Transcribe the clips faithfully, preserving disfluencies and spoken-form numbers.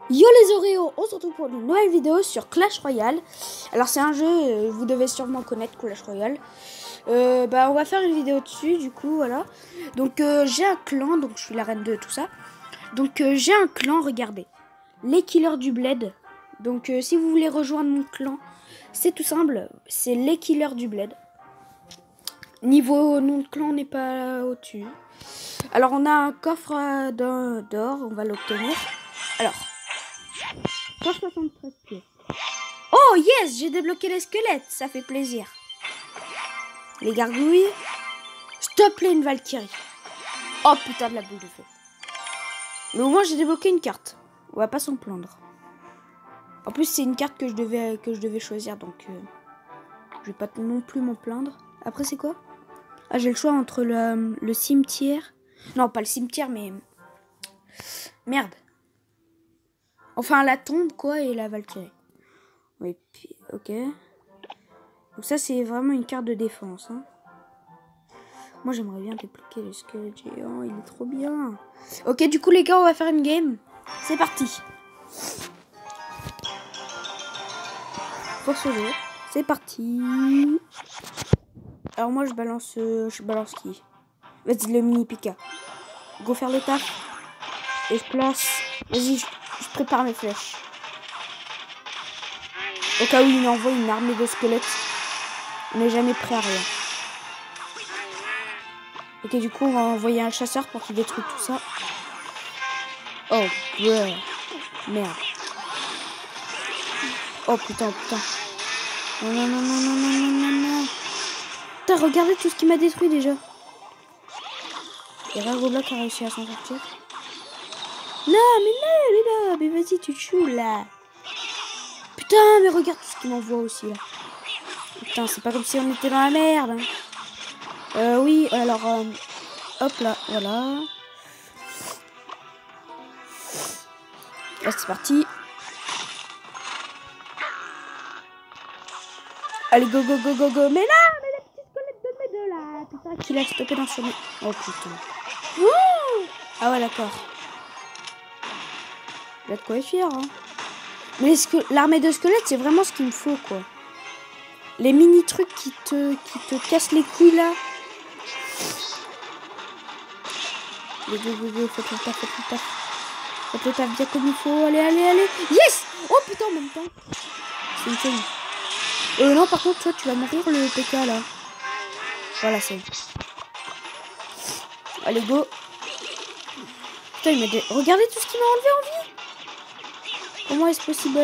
Yo les Oreos, on se retrouve pour une nouvelle vidéo sur Clash Royale. Alors c'est un jeu, euh, vous devez sûrement connaître Clash Royale. Euh, bah on va faire une vidéo dessus, du coup voilà. Donc euh, j'ai un clan, donc je suis la reine de tout ça. Donc euh, j'ai un clan, regardez. Les Killers du Bled. Donc euh, si vous voulez rejoindre mon clan, c'est tout simple, c'est les Killers du Bled. Niveau nom de clan, on n'est pas au-dessus. Alors on a un coffre d'or, on va l'obtenir. Alors, cent soixante-treize pièces. Oh yes, j'ai débloqué les squelettes, ça fait plaisir. Les gargouilles. Stop là, une Valkyrie. Oh putain de la boule de feu. Mais au moins j'ai débloqué une carte. On va pas s'en plaindre. En plus c'est une carte que je devais, que je devais choisir, donc euh, je vais pas non plus m'en plaindre. Après c'est quoi? Ah, j'ai le choix entre le, le cimetière. Non, pas le cimetière, mais... Merde. Enfin, la tombe, quoi, et la Valkyrie. Oui, puis, ok. Donc ça, c'est vraiment une carte de défense. Hein. Moi, j'aimerais bien débloquer le squelette géant. Il est trop bien. Ok, du coup, les gars, on va faire une game. C'est parti. Pour ce jeu, c'est parti. Alors moi, je balance... Euh, je balance qui? Vas-y, le mini Pika. Go faire le taf. Et je place... Vas-y, je, je prépare mes flèches. Au cas où il envoie une armée de squelettes. On n'est jamais prêt à rien. Ok, du coup, on va envoyer un chasseur pour qu'il détruise tout ça. Oh, ouais. Merde. Oh, putain, putain. Non, non, non, non, non, non, non, non. Putain, regardez tout ce qu'il m'a détruit déjà. Et Roblox a réussi à s'en sortir. Non, mais non, mais non, mais vas-y, tu te choues, là. Putain, mais regarde tout ce qu'il m'envoie aussi, là. Putain, c'est pas comme si on était dans la merde. Hein. Euh, oui, alors, euh, hop là, voilà. Là, c'est parti. Allez, go, go, go, go, go. Mais là, mais la petite squelette de mes deux, là. Putain, qu'il a stoppé dans son... Oh, putain. Ouh, ah ouais, d'accord. Il y a de quoi être fier, hein. Mais l'armée de squelettes, c'est vraiment ce qu'il me faut, quoi. Les mini trucs qui te, qui te cassent les couilles, là. Go, go, go, go, faites le taf, faites le taf. Faites le taf bien comme il faut. Allez, allez, allez. Yes! Oh putain, en même temps. C'est une folie. Euh, non, par contre, toi, tu vas mourir le P K, là. Voilà, c'est. Allez, go. Putain, il m'a dit... Regardez tout ce qu'il m'a enlevé en vie. Comment est-ce possible?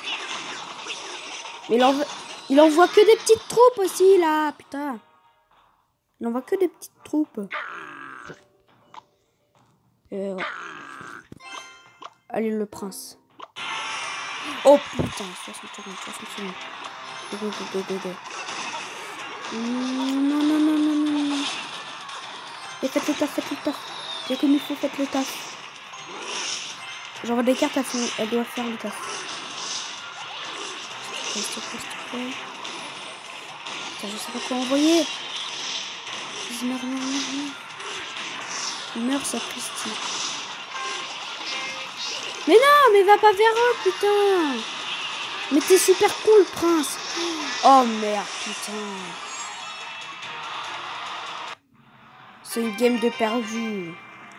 Mais il envoie... il envoie que des petites troupes aussi, là. Putain. Il envoie que des petites troupes. Euh, ouais. Allez, le prince. Oh, putain. soixante secondes, soixante secondes. Go, go, go, go, go. Non, non, non, non, non, non. Et faites le taf, faites le taf. Bien comme il faut, faites le taf. Genre des cartes, elles, font, elles doivent faire le taf. S'il te plaît, s'il te plaît. Putain, je sais pas quoi envoyer. Meurs, meurs, meurs, meurs. Meurs, sapristi. Mais non, mais va pas vers eux, putain. Mais t'es super cool, prince. Oh merde, putain. C'est une game de perdu.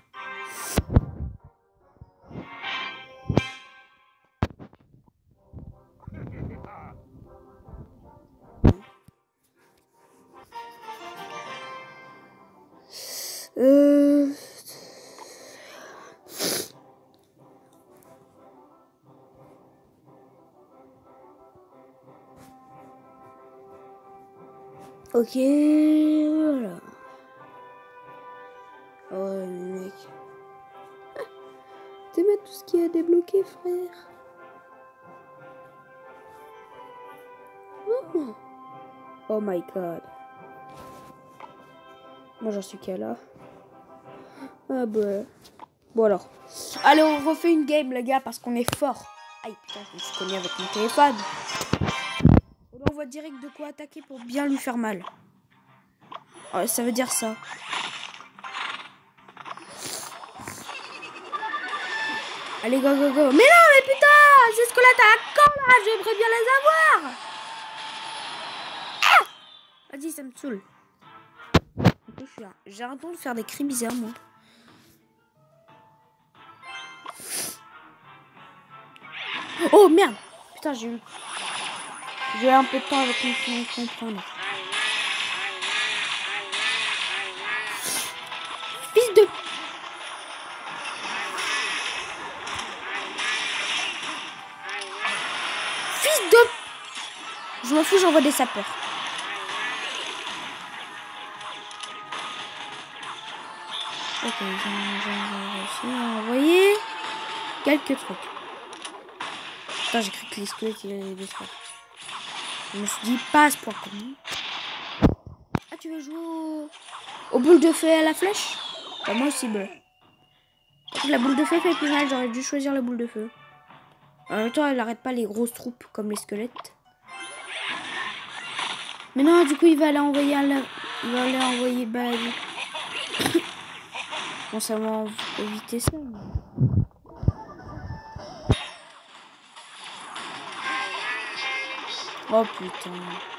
Euh... Ok, voilà. Oh mec. T'es mettre tout ce qui a débloqué, frère. Oh, oh my god. Moi j'en suis qu'à là. Ah bah. Bon alors. Allez, on refait une game les gars parce qu'on est fort. Aïe putain, je me suis cogné avec mon téléphone. On voit direct de quoi attaquer pour bien lui faire mal. Ouais, ça veut dire ça. Allez, go, go, go. Mais non, mais putain, ces squelettes à quand là? J'aimerais bien les avoir. Ah, vas-y, ça me saoule. J'ai un don de faire des cris bizarres, moi. Oh merde. Putain, j'ai eu... J'ai eu un peu de temps avec mon comprendre. Fils de... Fils de... Je m'en fous, j'envoie des sapeurs. Ok, j'ai réussi à envoyer quelques trucs. Putain, j'ai cru que les squelettes, il allait des trucs. Je me suis dit, pas à ce point comme. Ah, tu veux jouer au... aux boules de feu et à la flèche? Bah, moi aussi, bleu. La boule de feu fait plus mal, j'aurais dû choisir la boule de feu. En même temps, elle arrête pas les grosses troupes comme les squelettes. Mais non, du coup, il va aller envoyer à la... Il va aller envoyer... Bah, bon, ça va éviter ça. Mais... Oh putain.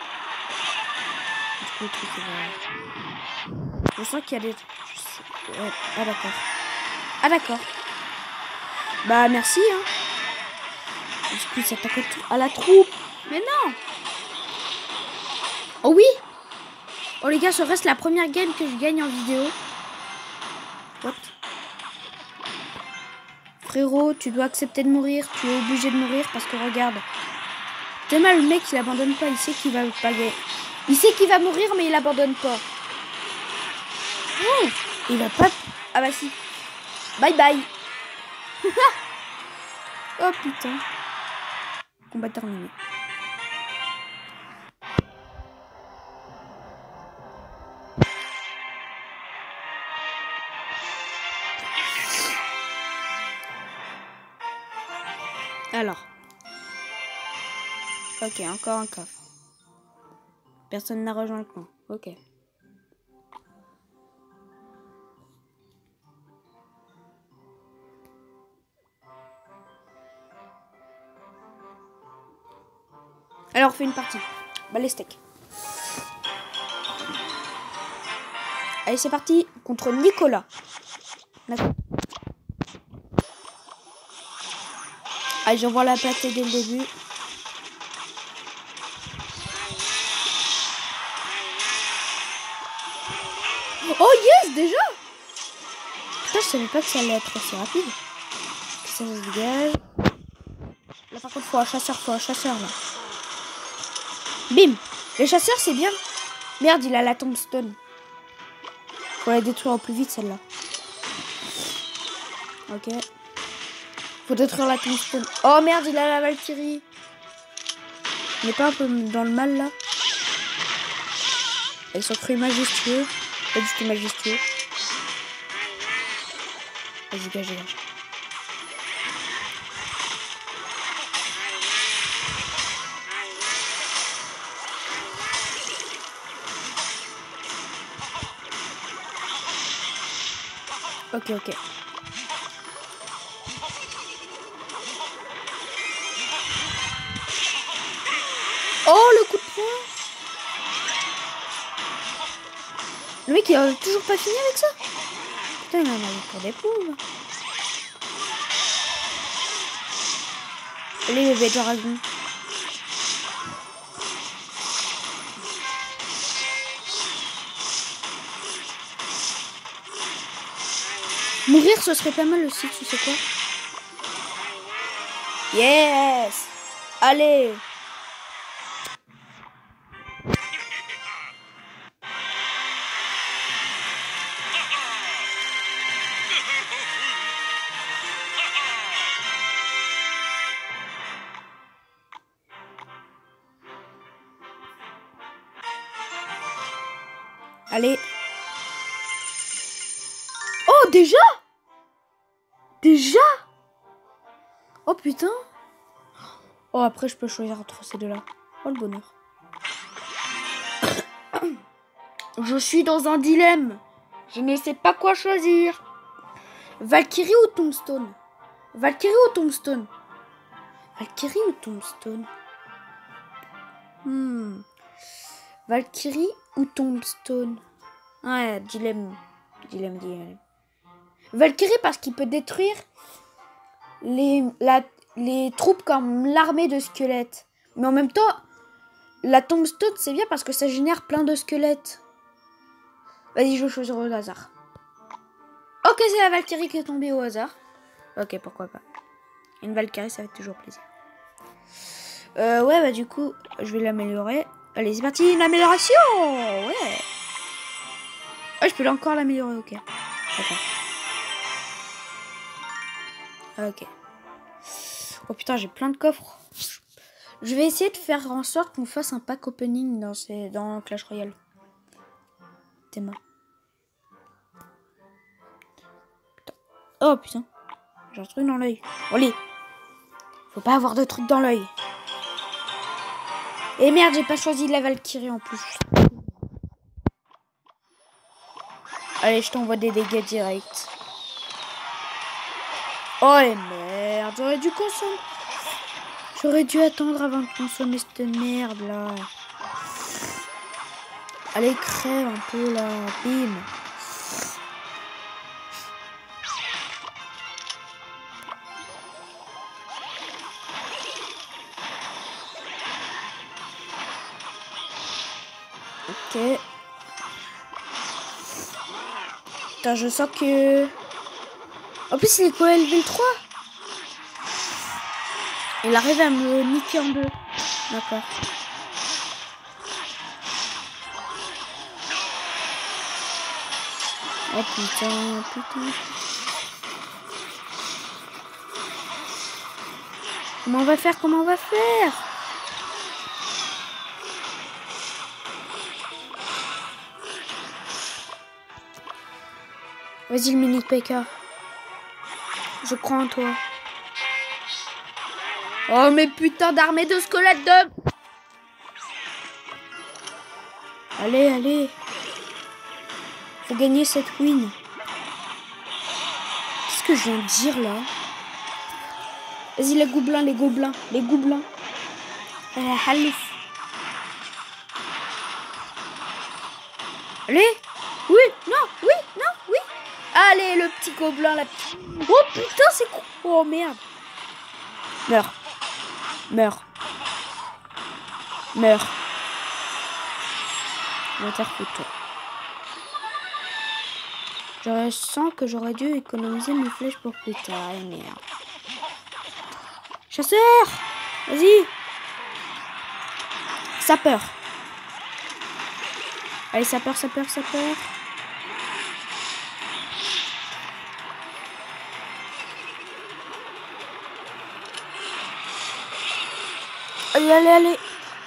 Du coup, le truc est vrai. Je sens qu'il y a des... Ouais. Ah d'accord. Ah d'accord. Bah merci hein. Du coup, il s'attaque à la troupe. Mais non. Oh oui. Oh les gars, ce reste la première game que je gagne en vidéo. What? Frérot, tu dois accepter de mourir. Tu es obligé de mourir parce que regarde. T'es mal, le mec, il abandonne pas. Il sait qu'il va pas gagner. Il sait qu'il va mourir, mais il abandonne pas. Oh, il va pas... Ah bah si. Bye bye. Oh putain. Combat terminé. Alors. Ok, encore un coffre. Personne n'a rejoint le camp. Ok. Alors, on fait une partie. Bah, les steaks. Allez, c'est parti. Contre Nicolas. D'accord. Allez, j'envoie la pâtée dès le début. Oh yes, déjà. Putain, je savais pas que ça allait être aussi rapide. Ça se dégage. Là, par contre, faut un chasseur, faut un chasseur, là. Bim. Les chasseurs, c'est bien. Merde, il a la tombstone. Faut la détruire au plus vite, celle-là. Ok. Faut détruire la tombstone. Oh merde, il a la Valkyrie. Il n'est pas un peu dans le mal, là? Avec son cru majestueux. Pas du tout majestueux. Vas-y, dégage, dégage. Ok, ok. Oh, le coup de poing. Le mec, il a toujours pas fini avec ça. Putain, il en a pour des pauvres. Allez, les bébés dragon. Mourir, ce serait pas mal aussi, tu sais quoi? Yes. Allez. Allez. Oh, déjà? Déjà? Oh, putain. Oh, après, je peux choisir entre ces deux-là. Oh, le bonheur. Je suis dans un dilemme. Je ne sais pas quoi choisir. Valkyrie ou Tombstone? Valkyrie ou Tombstone? Valkyrie ou Tombstone? Hmm. Valkyrie ou Tombstone? Ouais, dilemme. Dilemme, dilemme. Valkyrie parce qu'il peut détruire les, la, les troupes comme l'armée de squelettes. Mais en même temps, la Tombstone, c'est bien parce que ça génère plein de squelettes. Vas-y, je vais choisir au hasard. Ok, c'est la Valkyrie qui est tombée au hasard. Ok, pourquoi pas. Une Valkyrie, ça fait toujours plaisir. Euh, ouais, bah du coup, je vais l'améliorer. Allez, c'est parti, une amélioration. Ouais. Ah, je peux encore l'améliorer, ok. D'accord. Ok. Oh putain, j'ai plein de coffres. Je vais essayer de faire en sorte qu'on fasse un pack opening dans, ces... dans Clash Royale. T'es mort. Putain. Oh putain. J'ai un truc dans l'œil. Allez. Faut pas avoir de trucs dans l'œil. Et merde, j'ai pas choisi la Valkyrie en plus. Allez, je t'envoie des dégâts directs. Oh et merde, j'aurais dû consommer. J'aurais dû attendre avant de consommer cette merde là. Allez, crève un peu là. Bim. Ok. Putain, je sens que... En plus, il est quoi, level trois? Il arrive à me niquer en deux. D'accord. Oh putain, putain. Comment on va faire? Comment on va faire? Vas-y, le mini P K. Je crois en toi. Oh, mais putain d'armée de squelettes de... Allez, allez. Faut gagner cette win. Qu'est-ce que je viens de dire, là? Vas-y, les gobelins, les gobelins, les gobelins. Euh, halif. Allez. Oui, non, oui, non, oui. Allez, le petit gobelin, la petite... Oh, putain, c'est quoi? Oh, merde. Meurs. Meurs. Meurs. On va te faire foutre, toi. Je sens que j'aurais dû économiser mes flèches pour plus tard. Et merde. Chasseur! Vas-y! Sapeur! Allez, sapeur, sapeur, sapeur! Allez, allez, allez!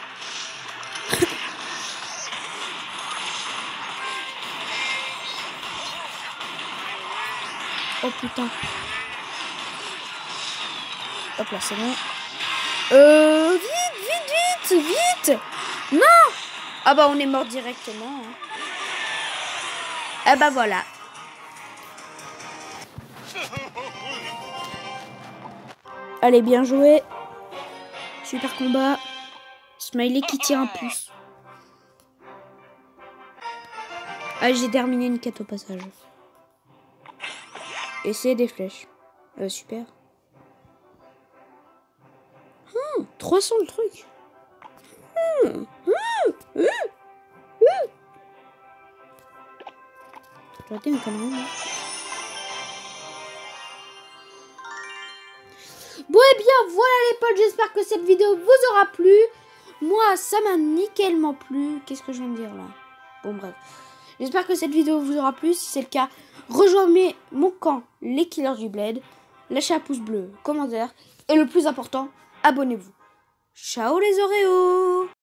Oh putain! Hop là, c'est bon. Euh, vite, vite, vite, vite. Non. Ah bah on est mort directement. Hein. Ah bah voilà. Allez, bien joué. Super combat. Smiley qui tire un pouce. Ah, j'ai terminé une quête au passage. Et c'est des flèches. Euh, super. Hum, trois cents le truc. Hum, hum, hum, hum. J'ai raté une connerie. Hein. Bon et bien voilà les potes, j'espère que cette vidéo vous aura plu. Moi ça m'a nickelement plu. Qu'est-ce que je viens de dire là? Bon bref. J'espère que cette vidéo vous aura plu. Si c'est le cas, rejoignez mon camp, les Killers du Bled. Lâchez un pouce bleu, commentaire. Et le plus important, abonnez-vous. Ciao les Oreos!